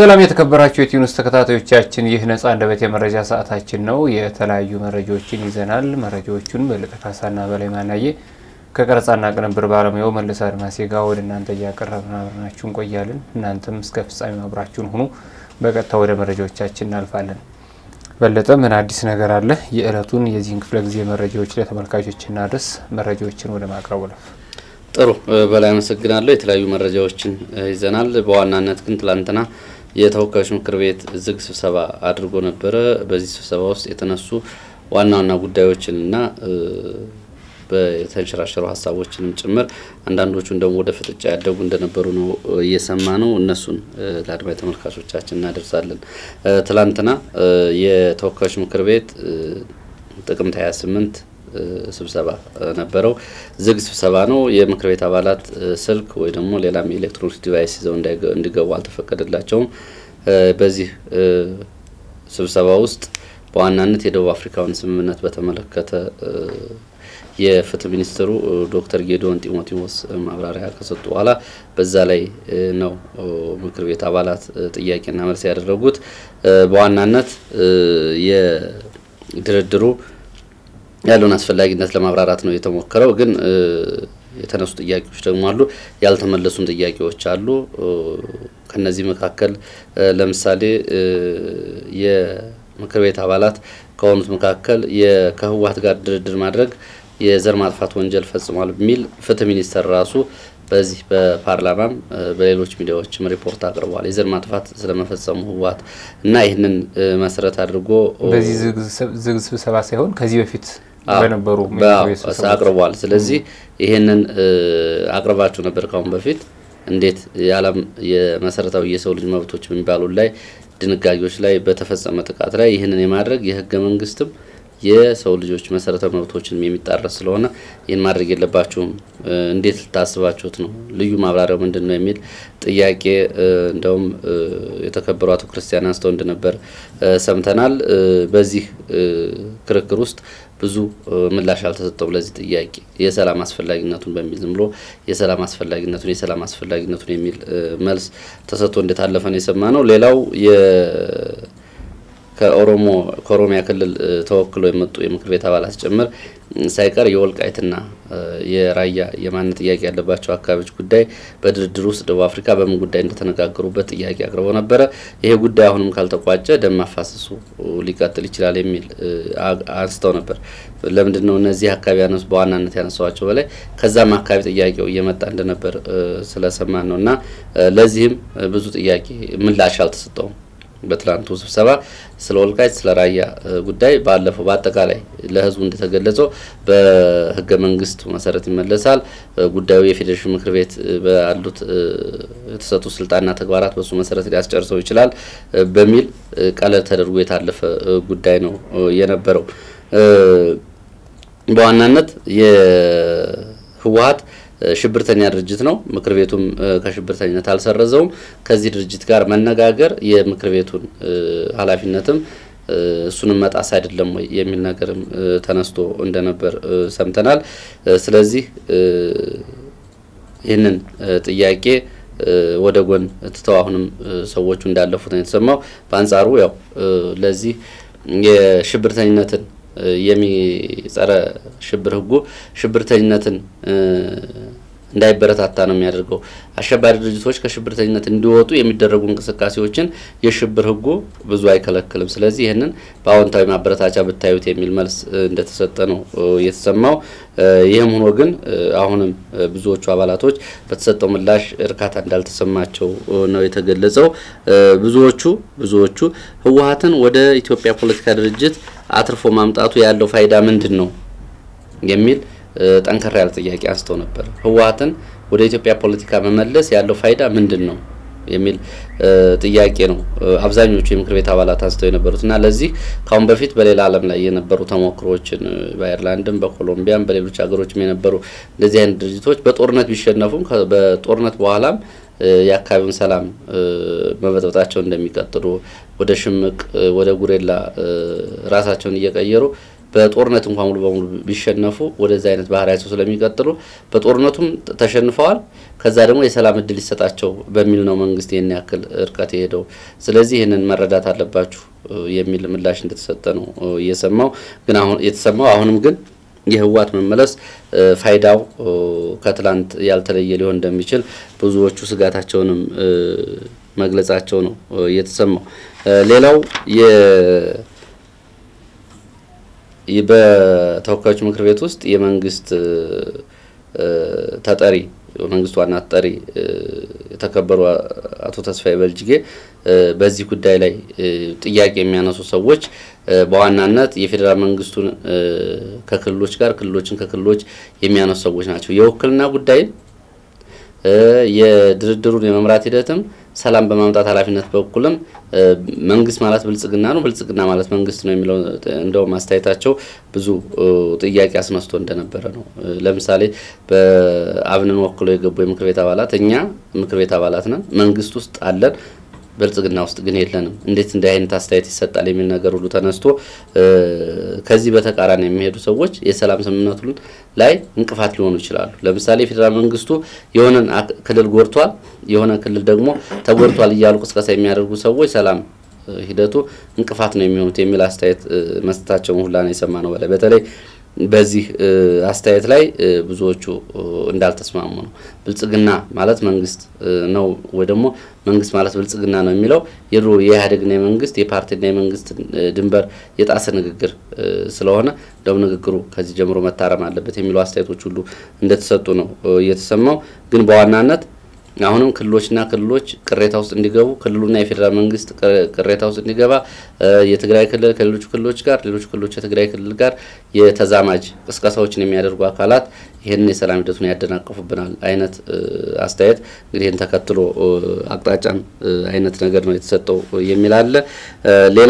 ሰላም የተከበራችሁ የቲዩንስ ተከታታዮቻችን ይህ ነፃ አንደበት የመረጃ ሰዓታችን ነው የተለያዩ መረጃዎችን ይዘናል መረጃዎቹን በለጠካሳና በላይ ማናየ ከቀረጻና ቅንብር ባለሙያው መለስ አድማሴ ጋር ወደ እናንተ ያቀርበናል አብራችሁን ቆያለን እናንተም እስከ ፍጻሜው አብራችሁን ሁኑ በቀጥታ ወደ መረጃዎቻችን እናልፋለን በለጠ ምን አዲስ ነገር አለ የእለቱን የዚህን ክፍለ ጊዜ መረጃዎች ለተመልካቾችና ድረስ መረጃዎችን ወደ ማቅረብ ወለፍ ጥሩ በላይ አመሰግናለሁ የተለያዩ መረጃዎችን ይዘናል በዋናነት ግን ትላንትና የተወካዮች ምክር ቤት ዝግ ስብሰባ አድርጎ ነበር በዚህ ስብሰባ ውስጥ የተነሱ ዋና ጉዳዮችንና በተንሸራሸሩ ሐሳቦችንም ጭምር አንዳንዶቹን ደግሞ ወደ ፍጥጫ ያደጉ እንደነበሩ ነው እየሰማነው እነሱን ለአድማጭ ተመልካቾቻችን እናደርሳለን ትላንትና የተወካዮች ምክር ቤት ጥቅምት 28 ስብሰባ ነበረው ዝግ ስብሰባ ነው የምክር ቤት አባላት ስልክ ወይ ደግሞ ሌላም ኤሌክትሮኒክ ዲቫይስ ይዘው እንዲገቡ አልተፈቀደላቸውም በዚህ ስብሰባ ውስጥ በዋናነት የደቡብ አፍሪካውን ስምምነት በተመለከተ የፍትህ ሚኒስትሩ ዶክተር ጌዶን ጢሞቴዎስ ማብራሪያ ከሰጡ በኋላ በዛ ላይ ነው ምክር ቤት አባላት ጥያቄና መልስ ያደረጉት በዋናነት የድርድሩ ያለውን አስፈላጊነት ለማብራራት ነው የተሞከረው ግን የተነሱ ጥያቄዎች ደግሞ አሉ ያልተመለሱ ጥያቄዎች አሉ ከነዚህ መካከል ለምሳሌ የምክር ቤት አባላት ከሆኑት መካከል የከህዋት ጋር ድርድር ማድረግ የዘር ማጥፋት ወንጀል ፈጽሟል በሚል ፍትህ ሚኒስተር ራሱ በዚህ በፓርላማም በሌሎች ሚዲያዎችም ሪፖርት አቅርቧል የዘር ማጥፋት ስለመፈጸሙ ህዋት እና ይሄንን መሰረት አድርጎ በዚህ ዝግ ስብሰባ ሳይሆን ከዚህ በፊት በነበሩ አቅርቧል ስለዚህ ይሄንን አቅርባችሁ ነበር ካሁን በፊት እንዴት ያለም የመሰረታዊ የሰው ልጅ መብቶች የሚባሉ ላይ ድንጋጌዎች ላይ በተፈጸመ ጥቃት ላይ ይሄንን የማድረግ የህገ መንግስትም የሰው ልጆች መሰረታዊ መብቶችን የሚጣረስ ስለሆነ ይሄን ማድረግ የለባችሁም እንዴት ታስባችሁት ነው ልዩ ማብራሪያው ምንድነው የሚል ጥያቄ እንደውም የተከበሩ አቶ ክርስቲያን አንስተው እንደነበር ሰምተናል በዚህ ክርክር ውስጥ ብዙ ምላሽ አልተሰጠው ለዚህ ጥያቄ የሰላም አስፈላጊነቱን በሚል ዝም ብሎ የሰላም አስፈላጊነቱን የሚል መልስ ተሰጥቶ እንደታለፈ ነው የሰማነው ሌላው ከኦሮሚያ ክልል ተወክሎ የመጡ የምክር ቤት አባላት ጭምር ሳይቀር የወልቃይትና የራያ የማንነት ጥያቄ ያለባቸው አካባቢዎች ጉዳይ በድርድር ውስጥ ደቡብ አፍሪካ በምን ጉዳይ እንደተነጋገሩበት ጥያቄ አቅርቦ ነበር ይሄ ጉዳይ አሁንም ካልተቋጨ ደም ማፋሰሱ ሊቀጥል ይችላል የሚል አንስተው ነበር ለምንድነው እነዚህ አካባቢ ያነሱ በዋናነት ያነሳዋቸው በላይ ከዛም አካባቢ ጥያቄው እየመጣ እንደነበር ስለሰማን ነውና ለዚህም ብዙ ጥያቄ ምላሽ አልተሰጠውም በትላንቱ ስብሰባ ስለ ወልቃይት ስለ ራያ ጉዳይ ባለፈው በአጠቃላይ ለህዝቡ እንደተገለጸው በህገ መንግስት መሰረት ይመለሳል ጉዳዩ የፌዴሬሽን ምክር ቤት ባሉት የተሰጡ ስልጣንና ተግባራት በሱ መሰረት ሊያስጨርሰው ይችላል በሚል ቀለል ተደርጎ የታለፈ ጉዳይ ነው የነበረው በዋናነት የህወሓት ሽብርተኛ ድርጅት ነው ምክር ቤቱም ከሽብርተኝነት አልሰረዘውም ከዚህ ድርጅት ጋር መነጋገር የምክር ቤቱን ኃላፊነትም እሱንም መጣስ አይደለም ወይ የሚል ነገርም ተነስቶ እንደነበር ሰምተናል ስለዚህ ይሄንን ጥያቄ ወደ ጎን ተተው አሁንም ሰዎቹ እንዳለፉት ነው የተሰማው በአንጻሩ ያው ለዚህ የሽብርተኝነትን የሚጸረ ሽብር ህጉ ሽብርተኝነትን እንዳይበረታታ ነው የሚያደርገው አሸባሪ ድርጅቶች ከሽብርተኝነት እንዲወጡ የሚደረጉ እንቅስቃሴዎችን የሽብር ህጉ ብዙ አይከለክልም ስለዚህ ይሄንን በአዎንታዊ ማበረታቻ ብታዩት የሚል መልስ እንደተሰጠ ነው የተሰማው ይሄም ሆኖ ግን አሁንም ብዙዎቹ አባላቶች በተሰጠው ምላሽ እርካታ እንዳልተሰማቸው ነው የተገለጸው ብዙዎቹ ህወሓትን ወደ ኢትዮጵያ ፖለቲካ ድርጅት አትርፎ ማምጣቱ ያለው ፋይዳ ምንድነው የሚል ጠንከራ ያለ ጥያቄ አንስተው ነበር ህወሓትን ወደ ኢትዮጵያ ፖለቲካ መመለስ ያለው ፋይዳ ምንድነው የሚል ጥያቄ ነው አብዛኞቹ የምክር ቤት አባላት አንስተው የነበሩትና ለዚህ ካሁን በፊት በሌላ ዓለም ላይ የነበሩ ተሞክሮችን በአየርላንድም በኮሎምቢያም በሌሎች ሀገሮችም የነበሩ እንደዚህ አይነት ድርጅቶች በጦርነት ቢሸነፉም በጦርነት በኋላም ያካባቢውን ሰላም መበጥበጣቸው እንደሚቀጥሉ ወደ ሽምቅ ወደ ጉሬላ ራሳቸውን እየቀየሩ በጦርነት እንኳን ሙሉ በሙሉ ቢሸነፉ ወደዛ አይነት ባህሪያቸው ስለሚቀጥሉ በጦርነቱም ተሸንፈዋል ከዛ ደግሞ የሰላም እድል ይሰጣቸው በሚል ነው መንግስት የኔ ያክል እርቀት የሄደው ስለዚህ ይሄንን መረዳት አለባችሁ የሚል ምላሽ እንደተሰጠ ነው እየሰማው ግን አሁን የተሰማው አሁንም ግን የህዋት መመለስ ፋይዳው ከትላንት ያልተለየ ሊሆን እንደሚችል ብዙዎቹ ስጋታቸውንም መግለጻቸው ነው የተሰማው ሌላው በተወካዮች ምክር ቤት ውስጥ የመንግስት ተጠሪ መንግስት ዋና ተጠሪ የተከበሩ አቶ ተስፋዬ በልጅጌ በዚህ ጉዳይ ላይ ጥያቄ የሚያነሱ ሰዎች በዋናነት የፌደራል መንግስቱን ከክልሎች ጋር ክልሎችን ከክልሎች የሚያነሱ ሰዎች ናቸው የውክልና ጉዳይ የድርድሩን የመምራት ሂደትም ሰላም በማምጣት ኃላፊነት በኩልም መንግስት ማለት ብልጽግና ነው ብልጽግና ማለት መንግስት ነው የሚለው እንደው ማስተያየታቸው ብዙ ጥያቄ አስነስቶ እንደነበረ ነው ለምሳሌ በአብንን ወክሎ የገቡ የምክር ቤት አባላት እኛ ምክር ቤት አባላት ነን መንግስት ውስጥ አለን በልጽግና ውስጥ ግን የለንም እንዴት እንደ አይነት አስተያየት ይሰጣል የሚል ነገር ሁሉ ተነስቶ ከዚህ በተቃራኒ የሚሄዱ ሰዎች የሰላም ስምምነቱን ላይ እንቅፋት ሊሆኑ ይችላሉ ለምሳሌ ፌደራል መንግስቱ የሆነን ክልል ጎርቷል የሆነ ክልል ደግሞ ተጎርቷል ይያሉ ቅስቀሳ የሚያደርጉ ሰዎች ሰላም ሂደቱ እንቅፋት ነው የሚሆኑት የሚል አስተያየት መስጠታቸው ሁላ ነው የሰማነው በተለይ በዚህ አስተያየት ላይ ብዙዎቹ እንዳልተስማሙ ነው ብልጽግና ማለት መንግስት ነው ወይ ደግሞ መንግስት ማለት ብልጽግና ነው የሚለው የድሮ የኢህአዴግና የመንግስት የፓርቲና የመንግስት ድንበር የጣሰ ንግግር ስለሆነ ደው ንግግሩ ከዚህ ጀምሮ መታረም አለበት የሚሉ አስተያየቶች ሁሉ እንደተሰጡ ነው የተሰማው ግን በዋናነት አሁንም ክልሎችና ክልሎች ቅሬታ ውስጥ እንዲገቡ ክልሉና የፌደራል መንግስት ቅሬታ ውስጥ እንዲገባ የትግራይ ክልል ከሌሎች ክልሎች ጋር ሌሎች ክልሎች የትግራይ ክልል ጋር የተዛማጅ ቅስቀሳዎችን የሚያደርጉ አካላት ይሄንን የሰላም ሂደቱን ያደናቀፉብናል አይነት አስተያየት እንግዲህ ይሄን ተከትሎ አቅጣጫም አይነት ነገር ነው የተሰጠው የሚል አለ ሌላ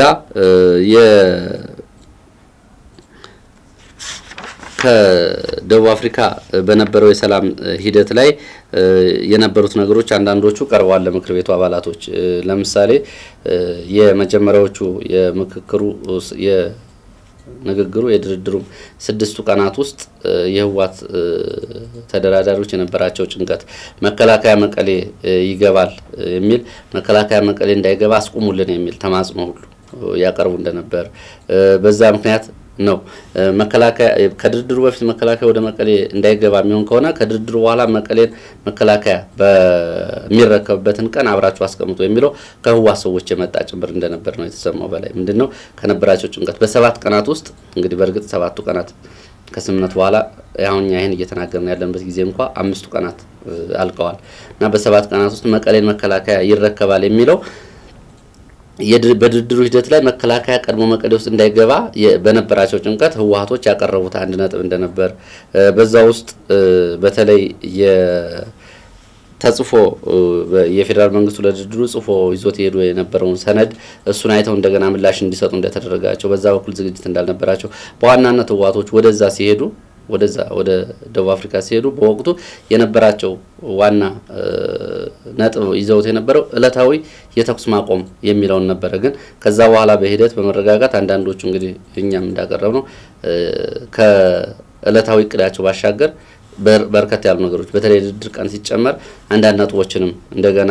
ከደቡብ አፍሪካ በነበረው የሰላም ሂደት ላይ የነበሩት ነገሮች አንዳንዶቹ ቀርበዋል ለምክር ቤቱ አባላቶች ለምሳሌ የመጀመሪያዎቹ የምክክሩ የንግግሩ የድርድሩ 6 ቀናት ውስጥ የህዋት ተደራዳሪዎች የነበራቸው ጭንቀት መከላከያ መቀሌ ይገባል የሚል መከላከያ መቀሌ እንዳይገባ አስቆሙልን የሚል ተማጽኖ ሁሉ ያቀርቡ እንደነበር በዛ ምክንያት ነው መከላከያ ከድርድሩ በፊት መከላከያ ወደ መቀሌ እንዳይገባ የሚሆን ከሆነ ከድርድሩ በኋላ መከላከያ በሚረከብበትን ቀን አብራችሁ አስቀምጡ የሚለው ከህዋት ሰዎች የመጣ ጭምር እንደነበር ነው የተሰማው በላይ ምንድነው ከነበራቸው ጭንቀት በ7 ቀናት ውስጥ እንግዲህ በርግጥ 7 ቀናት ከስምነት በኋላ ያሁን ያህን እየተናገርን ያለንበት ጊዜ እንኳን 5 ቀናት አልቀዋል እና በ7 ቀናት ውስጥ መቀሌን መከላከያ ይረከባል የሚለው በድርድሩ ሂደት ላይ መከላከያ ቀድሞ መቀሌ ውስጥ እንዳይገባ በነበራቸው ጭንቀት ህዋቶች ያቀረቡት አንድ ነጥብ እንደነበር በዛ ውስጥ በተለይ ተጽፎ የፌደራል መንግስቱ ለድርድሩ ጽፎ ይዞት ሄዶ የነበረውን ሰነድ እሱን አይተው እንደገና ምላሽ እንዲሰጡ እንደተደረጋቸው በዛ በኩል ዝግጅት እንዳልነበራቸው በዋናነት ህዋቶች ወደዛ ሲሄዱ ወደ ደቡብ አፍሪካ ሲሄዱ በወቅቱ የነበራቸው ዋና ነጥብ ይዘውት የነበረው እለታዊ የተኩስ ማቆም የሚለው ነበር ግን ከዛ በኋላ በሂደት በመረጋጋት አንዳንዶቹ እንግዲህ እኛም እንዳቀረብነው ከእለታዊ ቅዳቸው ባሻገር በርከት ያሉ ነገሮች በተለይ ድርድር ቀን ሲጨመር አንዳንድ ነጥቦችንም እንደገና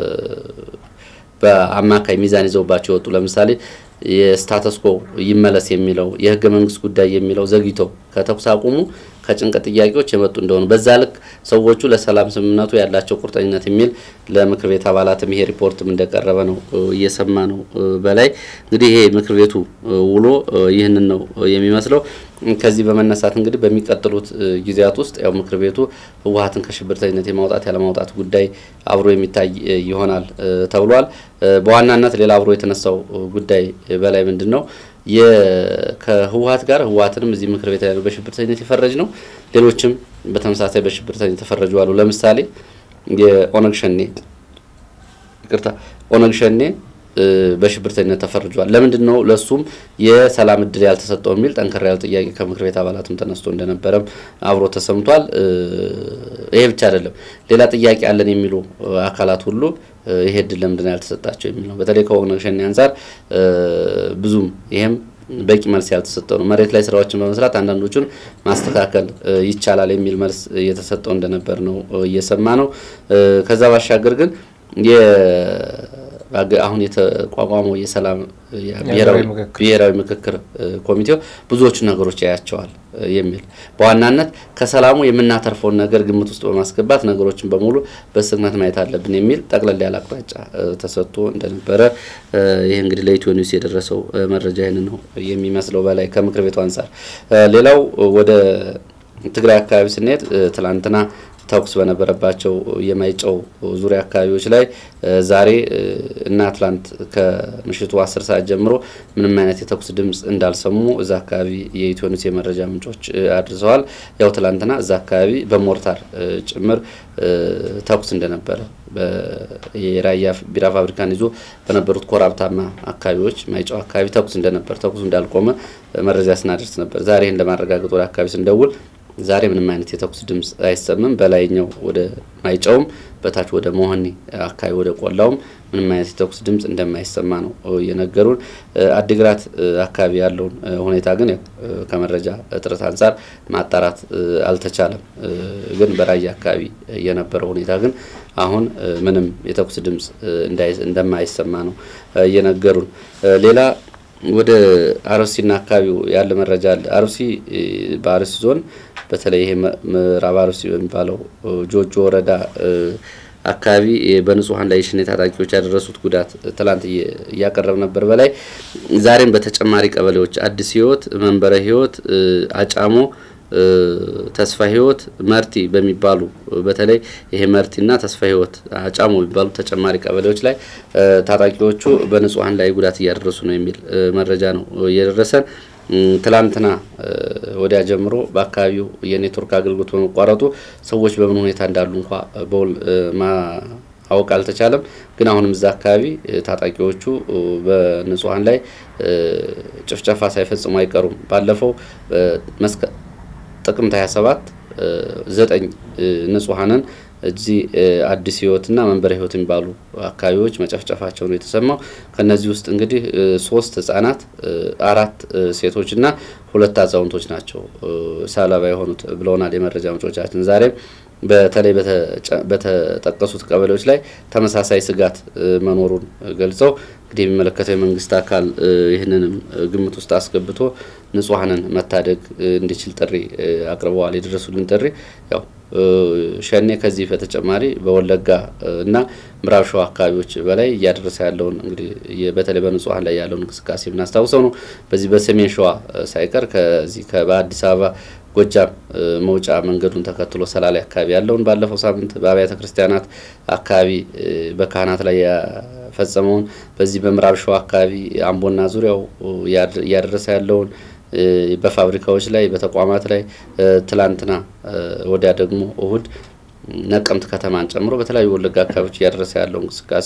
በአማካይ ሚዛን ይዘውባቸው ወጡ ለምሳሌ የስታተስ ኮ ይመለስ የሚለው የህገ መንግስት ጉዳይ የሚለው ዘግይቶ ከተኩስ አቁሙ ከጭንቀት ጥያቄዎች የመጡ እንደሆነ በዛ ልክ ሰዎቹ ለሰላም ስምምነቱ ያላቸው ቁርጠኝነት የሚል ለምክር ቤት አባላትም ይሄ ሪፖርትም እንደቀረበ ነው እየሰማ ነው በላይ እንግዲህ ይሄ ምክር ቤቱ ውሎ ይሄንን ነው የሚመስለው ከዚህ በመነሳት እንግዲህ በሚቀጥሉት ጊዜያት ውስጥ ያው ምክር ቤቱ ህዋትን ከሽብርተኝነት የማውጣት ያለማውጣት ጉዳይ አብሮ የሚታይ ይሆናል ተብሏል በዋናነት ሌላ አብሮ የተነሳው ጉዳይ በላይ ምንድነው ከህዋት ጋር ህዋትንም እዚህ ምክር ቤት ያለው በሽብርተኝነት ይፈረጅ ነው ሌሎችም በተመሳሳይ በሽብርተኝነት ተፈረጁ አሉ ለምሳሌ የኦነግ ሸኔ በሽብርተኝነት ተፈርጇል ለምንድነው ለሱም የሰላም እድል ያልተሰጠው የሚል ጠንከር ያለ ጥያቄ ከምክር ቤት አባላትም ተነስቶ እንደነበረም አብሮ ተሰምቷል ይሄ ብቻ አይደለም ሌላ ጥያቄ አለን የሚሉ አካላት ሁሉ ይሄ እድል ለምንድነው ያልተሰጣቸው የሚል ነው በተለይ ከኦነግ ሸኔ አንፃር ብዙም ይሄም በቂ መልስ ያልተሰጠው ነው። መሬት ላይ ስራዎችን በመስራት አንዳንዶቹን ማስተካከል ይቻላል የሚል መልስ እየተሰጠው እንደነበር ነው እየሰማ ነው። ከዛ ባሻገር ግን አሁን የተቋቋመው የሰላም ብሔራዊ ምክክር ኮሚቴው ብዙዎቹ ነገሮች ያያቸዋል የሚል በዋናነት ከሰላሙ የምናተርፈውን ነገር ግምት ውስጥ በማስገባት ነገሮችን በሙሉ በስክነት ማየት አለብን የሚል ጠቅለል ያለ አቅጣጫ ተሰጥቶ እንደነበረ ይሄ እንግዲህ ለኢትዮ ኒውስ የደረሰው መረጃ ይሄን ነው የሚመስለው በላይ ከምክር ቤቱ አንፃር። ሌላው ወደ ትግራይ አካባቢ ስንሄድ ትላንትና ተኩስ በነበረባቸው የማይጨው ዙሪያ አካባቢዎች ላይ ዛሬ እና ትላንት ከምሽቱ 10 ሰዓት ጀምሮ ምንም አይነት የተኩስ ድምጽ እንዳልሰሙ እዛ አካባቢ የኢትዮ ኒውስ የመረጃ ምንጮች አድርሰዋል። ያው ትላንትና እዛ አካባቢ በሞርታር ጭምር ተኩስ እንደነበረ በራያ ቢራ ፋብሪካን ይዞ በነበሩት ኮራብታማ አካባቢዎች ማይጨው አካባቢ ተኩስ እንደነበር ተኩሱ እንዳልቆመ መረጃ ስናደርስ ነበር። ዛሬ እንደማረጋገጥ ወደ አካባቢ ስንደውል ዛሬ ምንም አይነት የተኩስ ድምጽ አይሰማም። በላይኛው ወደ ማይጨውም በታች ወደ ሞህኒ አካባቢ ወደ ቆላውም ምንም አይነት የተኩስ ድምጽ እንደማይሰማ ነው የነገሩን። አዲግራት አካባቢ ያለውን ሁኔታ ግን ከመረጃ እጥረት አንፃር ማጣራት አልተቻለም። ግን በራያ አካባቢ የነበረው ሁኔታ ግን አሁን ምንም የተኩስ ድምጽ እንደማይሰማ ነው የነገሩን። ሌላ ወደ አርሲና አካባቢው ያለ መረጃ አለ። አርሲ በአርሲ ዞን በተለይ ምዕራብ አርሲ የሚባለው ጆጆ ወረዳ አካባቢ በንጹሃን ላይ የሽኔ ታጣቂዎች ያደረሱት ጉዳት ትላንት ያቀረብ ነበር በላይ ዛሬም በተጨማሪ ቀበሌዎች አዲስ ህይወት፣ መንበረ ህይወት፣ አጫሞ፣ ተስፋ ህይወት፣ መርቲ በሚባሉ በተለይ ይሄ መርቲና ተስፋ ህይወት አጫሞ በሚባሉ ተጨማሪ ቀበሌዎች ላይ ታጣቂዎቹ በንጹሃን ላይ ጉዳት ያደረሱ ነው የሚል መረጃ ነው የደረሰን። ትላንትና ወዲያ ጀምሮ በአካባቢው የኔትወርክ አገልግሎት በመቋረጡ ሰዎች በምን ሁኔታ እንዳሉ እንኳን በውል ማወቅ አልተቻለም። ግን አሁንም እዛ አካባቢ ታጣቂዎቹ በንጹሃን ላይ ጭፍጨፋ ሳይፈጽሙ አይቀሩም። ባለፈው ጥቅምት 27 9 ንጹሃንን እዚህ አዲስ ህይወትና መንበረ ህይወት የሚባሉ አካባቢዎች መጨፍጨፋቸው ነው የተሰማው። ከነዚህ ውስጥ እንግዲህ 3 ህፃናት 4 ሴቶችና 2 አዛውንቶች ናቸው ሰለባ የሆኑት ብለውናል የመረጃ ምንጮቻችን። ዛሬ በተለይ በተጠቀሱት ቀበሌዎች ላይ ተመሳሳይ ስጋት መኖሩን ገልጸው እንግዲህ የሚመለከተው የመንግስት አካል ይህንንም ግምት ውስጥ አስገብቶ ንጹሃንን መታደግ እንዲችል ጥሪ አቅርበዋል። የደረሱልን ጥሪ ያው ሸኔ ከዚህ በተጨማሪ በወለጋ እና ምዕራብ ሸዋ አካባቢዎች በላይ ያደረሰ ያለውን እንግዲህ በተለይ በንጹሃን ላይ ያለውን እንቅስቃሴ ምናስተውሰው ነው። በዚህ በሰሜን ሸዋ ሳይቀር ከዚህ ከአዲስ አበባ ጎጃም መውጫ መንገዱን ተከትሎ ሰላሌ አካባቢ ያለውን ባለፈው ሳምንት በአብያተ ክርስቲያናት አካባቢ በካህናት ላይ ያፈጸመውን በዚህ በምዕራብ ሸዋ አካባቢ አምቦና ዙሪያው ያደረሰ ያለውን በፋብሪካዎች ላይ በተቋማት ላይ ትላንትና ወዲያ ደግሞ እሁድ ነቀምት ከተማን ጨምሮ በተለያዩ ወለጋ አካባቢዎች ያደረሰ ያለው እንቅስቃሴ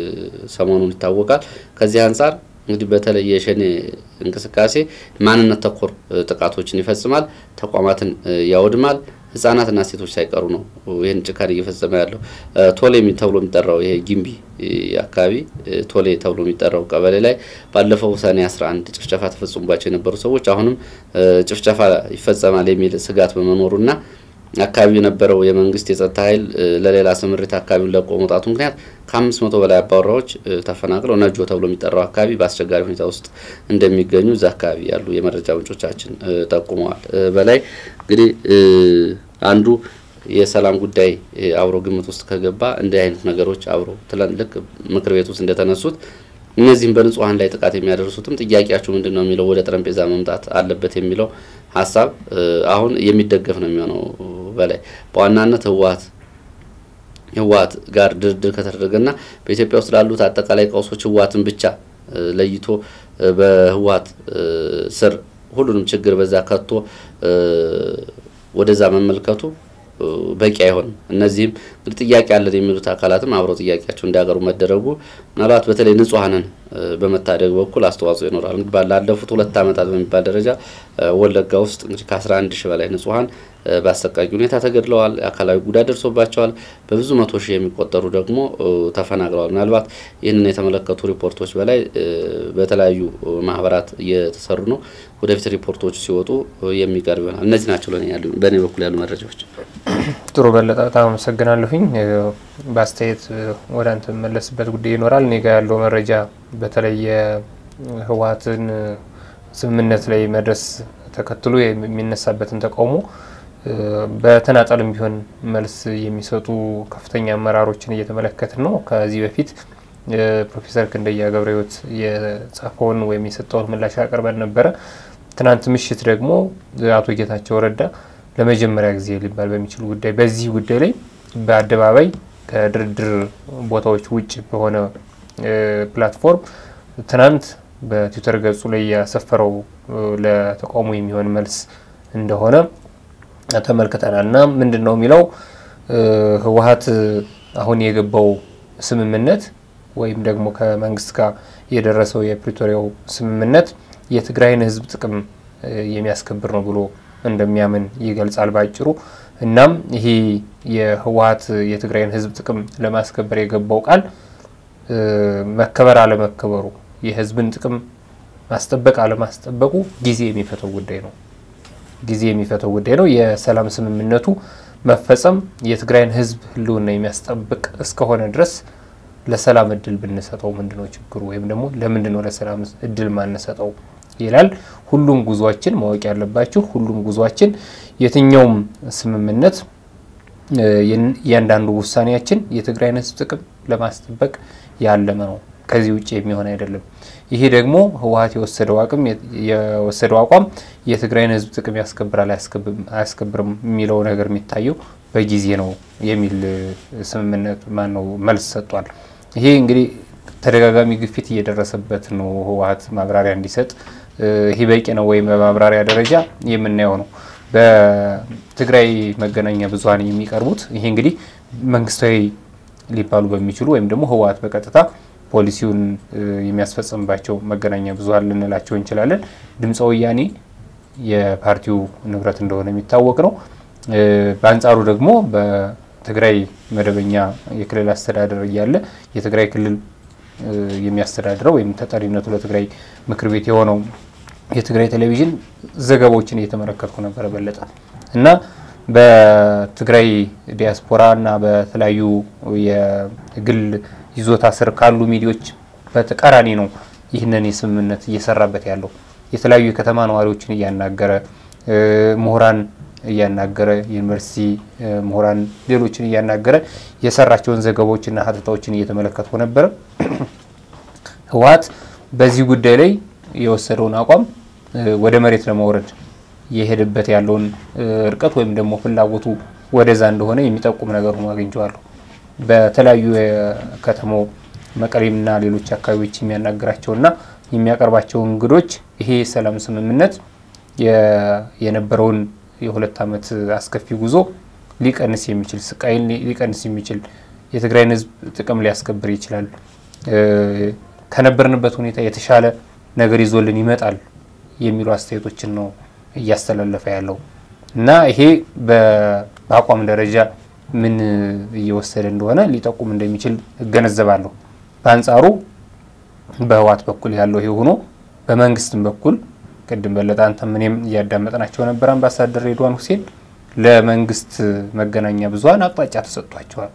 ሰሞኑን ይታወቃል። ከዚህ አንፃር እንግዲህ በተለይ የሸኔ እንቅስቃሴ ማንነት ተኮር ጥቃቶችን ይፈጽማል፣ ተቋማትን ያወድማል፣ ህፃናትና ሴቶች ሳይቀሩ ነው ይሄን ጭካኔ እየፈጸመ ያለው። ቶሌ ተብሎ የሚጠራው ይሄ ጊምቢ አካባቢ ቶሌ ተብሎ የሚጠራው ቀበሌ ላይ ባለፈው ሰኔ 11 ጭፍጨፋ ተፈጽሞባቸው የነበሩ ሰዎች አሁንም ጭፍጨፋ ይፈጸማል የሚል ስጋት በመኖሩና አካባቢ የነበረው የመንግስት የጸጥታ ኃይል ለሌላ ስምሪት አካባቢውን ለቆ መውጣቱ ምክንያት ከ500 በላይ አባወራዎች ተፈናቅለው ነጆ ተብሎ የሚጠራው አካባቢ በአስቸጋሪ ሁኔታ ውስጥ እንደሚገኙ እዛ አካባቢ ያሉ የመረጃ ምንጮቻችን ጠቁመዋል። በላይ እንግዲህ አንዱ የሰላም ጉዳይ አብሮ ግምት ውስጥ ከገባ እንደ አይነት ነገሮች አብሮ ትላልቅ ምክር ቤት ውስጥ እንደተነሱት እነዚህም በንጹሃን ላይ ጥቃት የሚያደርሱትም ጥያቄያቸው ምንድነው የሚለው ወደ ጠረጴዛ መምጣት አለበት የሚለው ሐሳብ አሁን የሚደገፍ ነው የሚሆነው። በላይ በዋናነት ህዋት ጋር ድርድር ከተደረገና በኢትዮጵያ ውስጥ ላሉት አጠቃላይ ቀውሶች ህዋትን ብቻ ለይቶ በህዋት ስር ሁሉንም ችግር በዛ ከቶ ወደዛ መመልከቱ በቂ አይሆንም። እነዚህም ጥያቄ አለ የሚሉት አካላትም አብረው ጥያቄያቸው እንዲያቀርቡ መደረጉ ምናልባት በተለይ ንጹሃንን በመታደግ በኩል አስተዋጽኦ ይኖራል። እንግዲህ ባለፉት 2 ዓመታት በሚባል ደረጃ ወለጋ ውስጥ እንግዲህ ከ11 ሺህ በላይ ንጹሃን በአሰቃቂ ሁኔታ ተገድለዋል፣ አካላዊ ጉዳት ደርሶባቸዋል። በብዙ መቶ ሺህ የሚቆጠሩ ደግሞ ተፈናቅለዋል። ምናልባት ይህንን የተመለከቱ ሪፖርቶች በላይ በተለያዩ ማህበራት እየተሰሩ ነው። ወደፊት ሪፖርቶች ሲወጡ የሚቀርብ ይሆናል። እነዚህ ናቸው በእኔ በኩል ያሉ መረጃዎች። ጥሩ በለጠ፣ በጣም አመሰግናለሁኝ። በአስተያየት ወደ አንተ መለስበት ጉዳይ ይኖራል። እኔ ጋር ያለው መረጃ በተለይ የህወሓትን ስምምነት ላይ መድረስ ተከትሎ የሚነሳበትን ተቃውሞ በተናጠልም ቢሆን መልስ የሚሰጡ ከፍተኛ አመራሮችን እየተመለከትን ነው። ከዚህ በፊት ፕሮፌሰር ክንደያ ገብረሕይወት የጻፈውን ወይም የሰጠውን ምላሽ አቀርበን ነበረ። ትናንት ምሽት ደግሞ አቶ ጌታቸው ረዳ ለመጀመሪያ ጊዜ ሊባል በሚችል ጉዳይ በዚህ ጉዳይ ላይ በአደባባይ ከድርድር ቦታዎች ውጭ በሆነ ፕላትፎርም ትናንት በትዊተር ገጹ ላይ ያሰፈረው ለተቃውሞ የሚሆን መልስ እንደሆነ ተመልክተናልና ምንድነው የሚለው ህወሓት አሁን የገባው ስምምነት ወይም ደግሞ ከመንግስት ጋር የደረሰው የፕሪቶሪያው ስምምነት የትግራይን ህዝብ ጥቅም የሚያስከብር ነው ብሎ እንደሚያምን ይገልጻል ባጭሩ። እናም ይሄ የህወሓት የትግራይን ህዝብ ጥቅም ለማስከበር የገባው ቃል መከበር አለመከበሩ የህዝብን ጥቅም ማስጠበቅ አለማስጠበቁ ጊዜ የሚፈተው ጉዳይ ነው። ጊዜ የሚፈተው ጉዳይ ነው። የሰላም ስምምነቱ መፈጸም የትግራይን ህዝብ ህልውና የሚያስጠብቅ እስከሆነ ድረስ ለሰላም እድል ብንሰጠው ምንድነው ችግሩ? ወይም ደግሞ ለምንድነው ለሰላም እድል ማንሰጠው ይላል። ሁሉም ጉዟችን ማወቅ ያለባችሁ ሁሉም ጉዟችን የትኛውም ስምምነት ያንዳንዱ ውሳኔያችን የትግራይን ህዝብ ጥቅም ለማስጠበቅ ያለመ ነው። ከዚህ ውጪ የሚሆን አይደለም። ይሄ ደግሞ ህወሓት የወሰደው አቋም የትግራይን ህዝብ ጥቅም ያስከብራል አያስከብርም የሚለው ነገር የሚታየው በጊዜ ነው የሚል ስምምነት መልስ ሰጥቷል። ይሄ እንግዲህ ተደጋጋሚ ግፊት እየደረሰበት ነው ህወሓት ማብራሪያ እንዲሰጥ። ይሄ በቂ ነው ወይ በማብራሪያ ደረጃ የምናየው ነው። በትግራይ መገናኛ ብዙሃን የሚቀርቡት ይሄ እንግዲህ መንግስታዊ ሊባሉ በሚችሉ ወይም ደግሞ ህወሓት በቀጥታ ፖሊሲውን የሚያስፈጽምባቸው መገናኛ ብዙሃን ልንላቸው እንችላለን። ድምፀ ወያኔ የፓርቲው ንብረት እንደሆነ የሚታወቅ ነው። በአንጻሩ ደግሞ በትግራይ መደበኛ የክልል አስተዳደር እያለ የትግራይ ክልል የሚያስተዳድረው ወይም ተጠሪነቱ ለትግራይ ምክር ቤት የሆነው የትግራይ ቴሌቪዥን ዘገባዎችን እየተመለከትኩ ነበር በለጠ እና በትግራይ ዲያስፖራ እና በተለያዩ የግል ይዞታ ስር ካሉ ሚዲያዎች በተቃራኒ ነው ይህንን የስምምነት እየሰራበት ያለው። የተለያዩ የከተማ ነዋሪዎችን እያናገረ ምሁራን እያናገረ ዩኒቨርሲቲ ምሁራን ሌሎችን እያናገረ የሰራቸውን ዘገባዎችና ሀተታዎችን እየተመለከትኩ ነበር። ህወሓት በዚህ ጉዳይ ላይ የወሰደውን አቋም ወደ መሬት ለማውረድ የሄደበት ያለውን ርቀት ወይም ደግሞ ፍላጎቱ ወደዛ እንደሆነ የሚጠቁም ነገር ነው አግኝቻለሁ። በተለያዩ የከተማው መቀሌምና ሌሎች አካባቢዎች የሚያናግራቸውና የሚያቀርባቸው እንግዶች ይሄ ሰላም ስምምነት የነበረውን የ2 ዓመት አስከፊ ጉዞ ሊቀንስ የሚችል ስቃይን ሊቀንስ የሚችል የትግራይን ህዝብ ጥቅም ሊያስከብር ይችላል፣ ከነበርንበት ሁኔታ የተሻለ ነገር ይዞልን ይመጣል የሚሉ አስተያየቶችን ነው እያስተላለፈ ያለው እና ይሄ በአቋም ደረጃ ምን እየወሰደ እንደሆነ ሊጠቁም እንደሚችል እገነዘባለሁ። በአንጻሩ በህወሓት በኩል ያለው ይሄ ሆኖ በመንግስትም በኩል ቅድም በለጠ አንተም እኔም እያዳመጥናቸው ነበር አምባሳደር ሬድዋን ሁሴን ለመንግስት መገናኛ ብዙሃን አቅጣጫ ተሰጥቷቸዋል።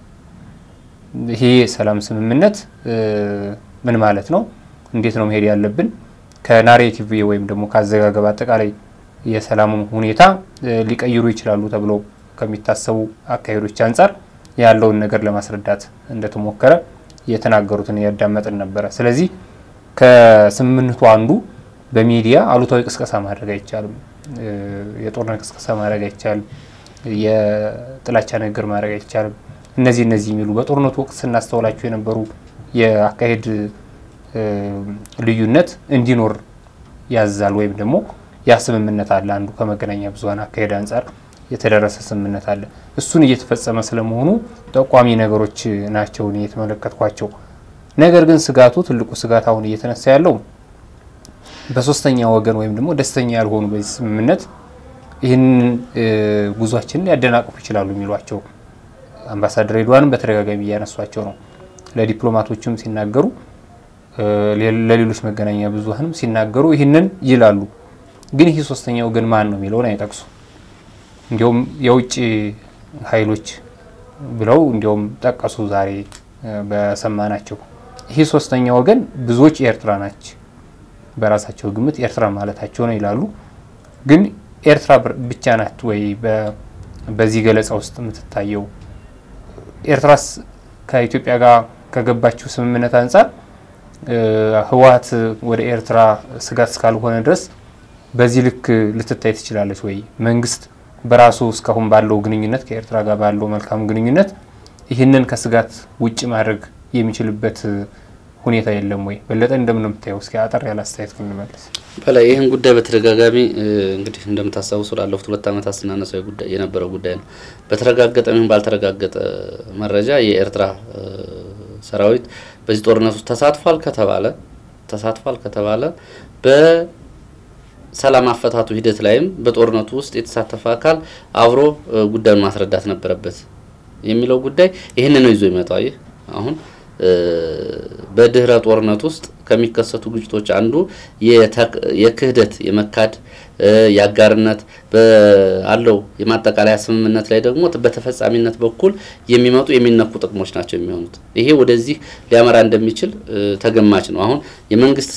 ይሄ ሰላም ስምምነት ምን ማለት ነው? እንዴት ነው መሄድ ያለብን? ከናሬቲቭ ወይም ደግሞ ካዘጋገብ አጠቃላይ የሰላሙን ሁኔታ ሊቀይሩ ይችላሉ ተብሎ ከሚታሰቡ አካሄዶች አንፃር ያለውን ነገር ለማስረዳት እንደተሞከረ የተናገሩትን ያዳመጥን ነበር። ስለዚህ ከስምምነቱ አንዱ በሚዲያ አሉታዊ ቅስቀሳ ማድረግ አይቻልም፣ የጦርነት ቅስቀሳ ማድረግ አይቻልም፣ የጥላቻ ነገር ማድረግ አይቻልም። እነዚህ የሚሉ በጦርነቱ ወቅት ስናስተውላቸው የነበሩ የአካሄድ ልዩነት እንዲኖር ያዛል ወይም ደግሞ ያ ስምምነት አለ። አንዱ ከመገናኛ ብዙሃን አካሄድ አንፃር የተደረሰ ስምምነት አለ። እሱን እየተፈጸመ ስለመሆኑ ጠቋሚ ነገሮች ናቸው የተመለከትኳቸው። ነገር ግን ስጋቱ ትልቁ ስጋት አሁን እየተነሳ ያለው በሶስተኛ ወገን ወይም ደግሞ ደስተኛ ያልሆኑ በዚህ ስምምነት ይህን ጉዟችንን ያደናቅፉ ይችላሉ የሚሏቸው አምባሳደር ሬድዋንም በተደጋጋሚ ያነሷቸው ነው። ለዲፕሎማቶችም ሲናገሩ ለሌሎች መገናኛ ብዙሃንም ሲናገሩ ይህንን ይላሉ። ግን ይህ ሶስተኛ ወገን ማን ነው የሚለውን አይጠቅሱ። እንዲያውም የውጭ ኃይሎች ብለው እንዲያውም ጠቀሱ ዛሬ በሰማናቸው። ይህ ሶስተኛ ወገን ብዙዎች ኤርትራ ናቸው በራሳቸው ግምት ኤርትራ ማለታቸው ነው ይላሉ። ግን ኤርትራ ብቻ ናት ወይ በዚህ ገለጻ ውስጥ የምትታየው? ኤርትራስ ከኢትዮጵያ ጋር ከገባችው ስምምነት አንፃር ህወሓት ወደ ኤርትራ ስጋት እስካልሆነ ድረስ በዚህ ልክ ልትታይ ትችላለች ወይ? መንግስት በራሱ እስካሁን ባለው ግንኙነት ከኤርትራ ጋር ባለው መልካም ግንኙነት ይህንን ከስጋት ውጭ ማድረግ የሚችልበት ሁኔታ የለም ወይ? በለጠ እንደምን የምታየው? እስኪ አጠር ያለ አስተያየት እንመልስ። በላይ ይሄን ጉዳይ በተደጋጋሚ እንግዲህ እንደምታሳውሱ ላለፉት 2 ዓመታት ስናነሳው ጉዳይ የነበረው ጉዳይ ነው። በተረጋገጠ ምን ባልተረጋገጠ መረጃ የኤርትራ ሰራዊት በዚህ ጦርነት ውስጥ ተሳትፏል ከተባለ በሰላም አፈታቱ ሂደት ላይም በጦርነቱ ውስጥ የተሳተፈ አካል አብሮ ጉዳዩን ማስረዳት ነበረበት የሚለው ጉዳይ ይሄን ነው ይዞ ይመጣው። አሁን በድህረ ጦርነት ውስጥ ከሚከሰቱ ግጭቶች አንዱ የክህደት የመካድ ያጋርነት በአለው የማጠቃለያ ስምምነት ላይ ደግሞ በተፈጻሚነት በኩል የሚመጡ የሚነኩ ጥቅሞች ናቸው የሚሆኑት። ይሄ ወደዚህ ሊያመራ እንደሚችል ተገማች ነው። አሁን የመንግስት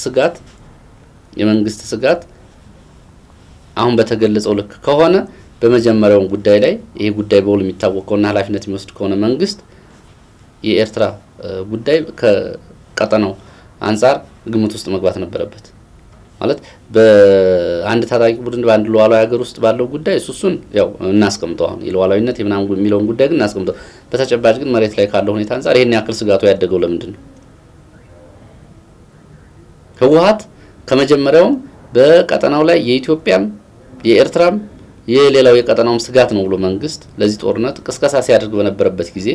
ስጋት አሁን በተገለጸው ልክ ከሆነ በመጀመሪያው ጉዳይ ላይ ይሄ ጉዳይ በውል የሚታወቀውና ኃላፊነት የሚወስድ ከሆነ መንግስት የኤርትራ ጉዳይ ከቀጠናው አንፃር ግምት ውስጥ መግባት ነበረበት ማለት በአንድ ታጣቂ ቡድን በአንድ ሉዓላዊ ሀገር ውስጥ ባለው ጉዳይ እሱን ያው እናስቀምጠው አሁን የሉዓላዊነት የምናም የሚለውን ጉዳይ ግን እናስቀምጠው። በተጨባጭ ግን መሬት ላይ ካለው ሁኔታ አንፃር ይሄን ያክል ስጋቱ ያደገው ለምንድን ነው? ህወሓት ከመጀመሪያው በቀጠናው ላይ የኢትዮጵያም የኤርትራም የሌላው የቀጠናውም ስጋት ነው ብሎ መንግስት ለዚህ ጦርነት ቅስቀሳ ሲያደርግ በነበረበት ጊዜ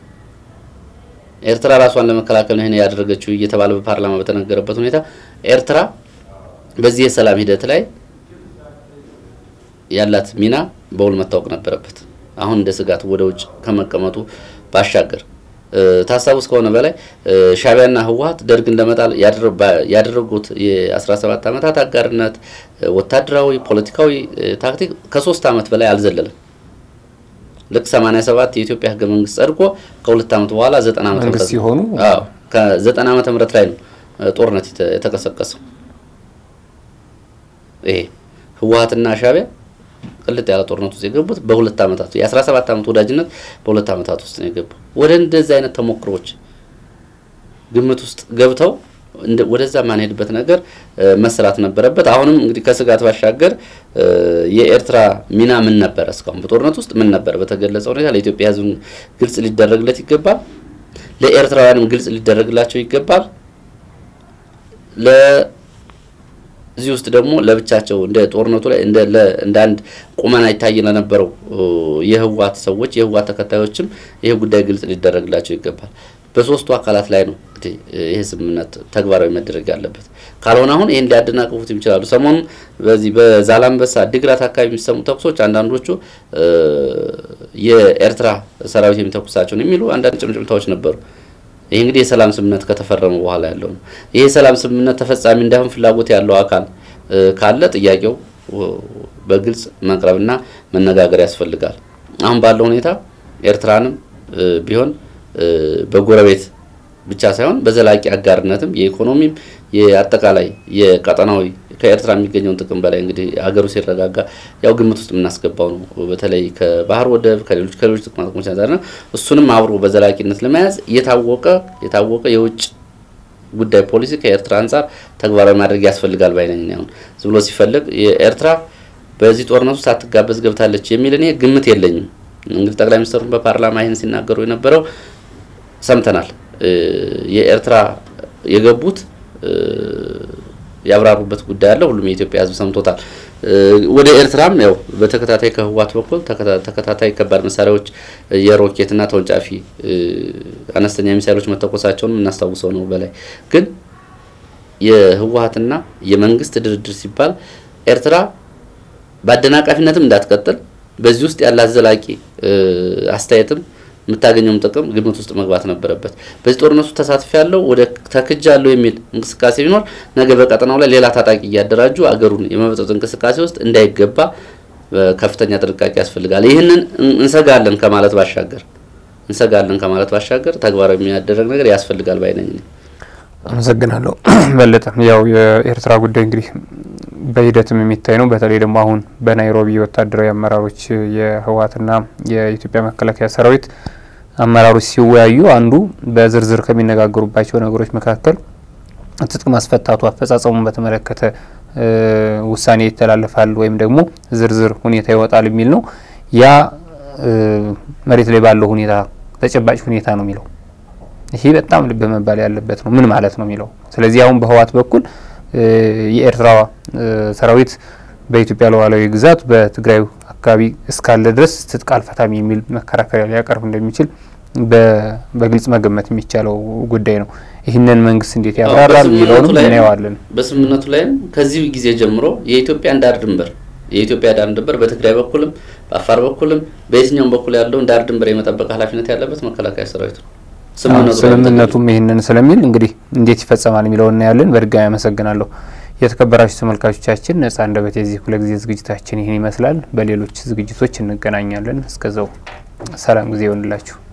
ኤርትራ ራሷን ለመከላከል ነው ያደረገችው እየተባለ በፓርላማ በተነገረበት ሁኔታ ኤርትራ በዚህ የሰላም ሂደት ላይ ያላት ሚና በውል መታወቅ ነበረበት። አሁን እንደ ስጋት ወደ ውጭ ከመቀመጡ ባሻገር ታሳውስ ከሆነ በላይ ሻዕቢያና ህወሓት ደርግ እንደመጣል ያደረጉት የ17 ዓመታት አጋርነት ወታደራዊ ፖለቲካዊ ታክቲክ ከ3 ዓመት በላይ አልዘለለም። ልክ 87 የኢትዮጵያ ህገ መንግስት ጸድቆ ከ2 ዓመት በኋላ 90 ዓመት መንግስት ሲሆኑ ከ90 ዓመት ላይ ነው ጦርነት የተቀሰቀሰው። ይሄ ህወሓትና ሻዕቢያ ቅልጥ ያለ ጦርነት ውስጥ የገቡት በ2 ዓመታት የ17 ዓመት ወዳጅነት በ2 ዓመታት ውስጥ ነው የገቡ። ወደ እንደዚህ አይነት ተሞክሮች ግምት ውስጥ ገብተው ወደዛ ማንሄድበት ነገር መስራት ነበረበት። አሁንም እንግዲህ ከስጋት ባሻገር የኤርትራ ሚና ምን ነበር? እስካሁን በጦርነት ውስጥ ምን ነበር? በተገለጸው ሁኔታ ለኢትዮጵያ ህዝብ ግልጽ ሊደረግለት ይገባል። ለኤርትራውያንም ግልጽ ሊደረግላቸው ይገባል። ለዚህ ውስጥ ደግሞ ለብቻቸው እንደ ጦርነቱ ላይ እንደ አንድ ቁመና ይታየና ነበረው የህወሓት ሰዎች የህወሓት ተከታዮችም ይሄ ጉዳይ ግልጽ ሊደረግላቸው ይገባል። በሶስቱ አካላት ላይ ነው እንግዲህ ይሄ ስምምነት ተግባራዊ መደረግ ያለበት። ካልሆነ አሁን ይሄን ሊያደናቅፉት ይችላሉ። ሰሞኑን በዚህ በዛላምበሳ ዲግራት አካባቢ የሚሰሙ ተኩሶች አንዳንዶቹ የኤርትራ ሰራዊት የሚተኩሳቸው ነው የሚሉ አንዳንድ ጭምጭምታዎች ነበሩ። ይሄ እንግዲህ የሰላም ስምምነት ከተፈረመ በኋላ ያለው ነው። ይሄ የሰላም ስምምነት ተፈጻሚ እንዳይሆን ፍላጎት ያለው አካል ካለ ጥያቄው በግልጽ መቅረብና መነጋገር ያስፈልጋል። አሁን ባለው ሁኔታ ኤርትራንም ቢሆን በጎረቤት ብቻ ሳይሆን በዘላቂ አጋርነትም የኢኮኖሚም የአጠቃላይ የቀጠናዊ ከኤርትራ የሚገኘውን ጥቅም በላይ እንግዲህ ሀገሩ ሲረጋጋ ያው ግምት ውስጥ እናስገባው ነው። በተለይ ከባህር ወደብ ከሌሎች ጥቅሞች አንፃርና እሱንም አብሮ በዘላቂነት ለመያዝ የታወቀ የውጭ ጉዳይ ፖሊሲ ከኤርትራ አንፃር ተግባራዊ ማድረግ ያስፈልጋል ባይነኝ ነው። ዝም ብሎ ሲፈልግ የኤርትራ በዚህ ጦርነት ውስጥ አትጋበዝ ገብታለች የሚል እኔ ግምት የለኝም። እንግዲህ ጠቅላይ ሚኒስትሩን በፓርላማ ይሄን ሲናገሩ የነበረው ሰምተናል። የኤርትራ የገቡት ያብራሩበት ጉዳይ አለ። ሁሉም የኢትዮጵያ ህዝብ ሰምቶታል። ወደ ኤርትራም ያው በተከታታይ ከህዋት በኩል ተከታታይ ከባድ መሳሪያዎች የሮኬትና ተወንጫፊ አነስተኛ ሚሳይሎች መተኮሳቸውን እናስታውሰው ነው። በላይ ግን የህዋትና የመንግስት ድርድር ሲባል ኤርትራ ባደናቃፊነትም እንዳትቀጥል በዚህ ውስጥ ያለ አዘላቂ አስተያየትም የምታገኘውም ጥቅም ግምት ውስጥ መግባት ነበረበት። በዚህ ጦርነቱ ተሳትፎ ያለው ወደ ተከጃለው የሚል እንቅስቃሴ ቢኖር ነገ በቀጠናው ላይ ሌላ ታጣቂ ያደራጁ አገሩን የመበጠጥ እንቅስቃሴ ውስጥ እንዳይገባ ከፍተኛ ጥንቃቄ ያስፈልጋል። ይሄንን እንሰጋለን ከማለት ባሻገር ተግባራዊ የሚያደርግ ነገር ያስፈልጋል ባይነኝ። አመሰግናለሁ። በለጠ ያው የኤርትራ ጉዳይ እንግዲህ በሂደትም የሚታይ ነው። በተለይ ደግሞ አሁን በናይሮቢ ወታደራዊ አመራሮች የህዋትና የኢትዮጵያ መከላከያ ሰራዊት አመራሮች ሲወያዩ አንዱ በዝርዝር ከሚነጋገሩባቸው ነገሮች መካከል ትጥቅ ማስፈታቱ አፈጻጸሙን በተመለከተ ውሳኔ ይተላለፋል ወይም ደግሞ ዝርዝር ሁኔታ ይወጣል የሚል ነው። ያ መሬት ላይ ባለው ሁኔታ ተጨባጭ ሁኔታ ነው የሚለው። ይሄ በጣም ልብ መባል ያለበት ነው። ምን ማለት ነው የሚለው። ስለዚህ አሁን በህዋት በኩል የኤርትራ ሰራዊት በኢትዮጵያ ሉዓላዊ ግዛት በትግራይ አካባቢ እስካለ ድረስ ትጥቅ አልፈታም የሚል መከራከሪያ ሊያቀርብ እንደሚችል በግልጽ መገመት የሚቻለው ጉዳይ ነው። ይህንን መንግስት እንዴት ያብራራል የሚለውን እናየዋለን። በስምምነቱ ላይም ከዚህ ጊዜ ጀምሮ የኢትዮጵያ ዳር ድንበር በትግራይ በኩልም በአፋር በኩልም በየትኛውም በኩል ያለው ዳር ድንበር የመጠበቅ ኃላፊነት ያለበት መከላከያ ሰራዊት ነው። ስምምነቱም ይሄንን ስለሚል እንግዲህ እንዴት ይፈጸማል የሚለውን እናያለን። በድጋሚ አመሰግናለሁ። የተከበራችሁ ተመልካቾቻችን ነጻ አንደበት የዚህ ሁለት ጊዜ ዝግጅታችን ይሄን ይመስላል። በሌሎች ዝግጅቶች እንገናኛለን። እስከዛው ሰላም ጊዜ ይሁንላችሁ።